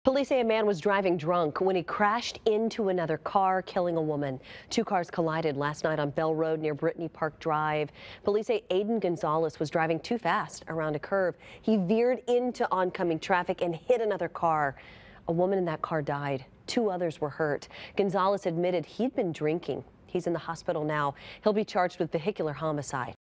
Police say a man was driving drunk when he crashed into another car, killing a woman. Two cars collided last night on Bell Road near Brittany Park Drive. Police say Aiden Gonzalez was driving too fast around a curve. He veered into oncoming traffic and hit another car. A woman in that car died. Two others were hurt. Gonzalez admitted he'd been drinking. He's in the hospital now. He'll be charged with vehicular homicide.